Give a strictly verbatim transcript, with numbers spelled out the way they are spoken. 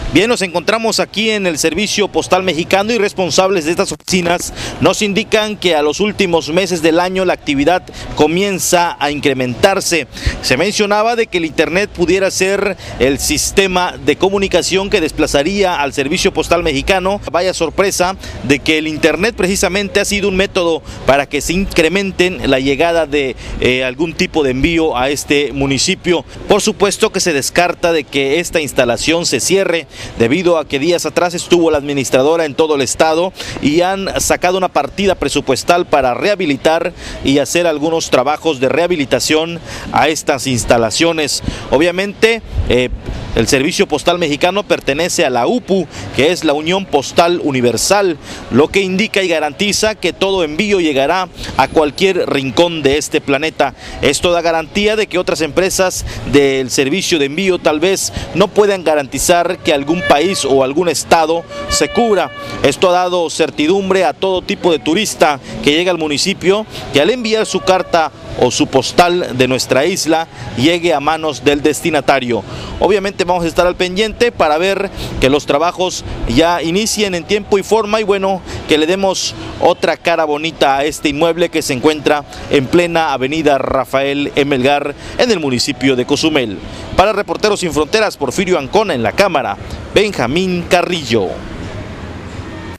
Bien, nos encontramos aquí en el Servicio Postal Mexicano y responsables de estas oficinas nos indican que a los últimos meses del año la actividad comienza a incrementarse. Se mencionaba de que el Internet pudiera ser el sistema de comunicación que desplazaría al Servicio Postal Mexicano. Vaya sorpresa de que el Internet precisamente ha sido un método para que se incrementen la llegada de eh, algún tipo de envío a este municipio. Por supuesto que se descarta de que esta instalación se cierre, debido a que días atrás estuvo la administradora en todo el estado y han sacado una partida presupuestal para rehabilitar y hacer algunos trabajos de rehabilitación a estas instalaciones. Obviamente, eh, el Servicio Postal Mexicano pertenece a la U P U, que es la Unión Postal Universal, lo que indica y garantiza que todo envío llegará a cualquier rincón de este planeta. Esto da garantía de que otras empresas del servicio de envío tal vez no puedan garantizar que algún país o algún estado se cubra. Esto ha dado certidumbre a todo tipo de turista que llega al municipio, que al enviar su carta o su postal de nuestra isla llegue a manos del destinatario. Obviamente vamos a estar al pendiente para ver que los trabajos ya inicien en tiempo y forma y bueno, que le demos otra cara bonita a este inmueble que se encuentra en plena avenida Rafael M. Melgar en el municipio de Cozumel. Para Reporteros Sin Fronteras, Porfirio Ancona, en la cámara, Benjamín Carrillo.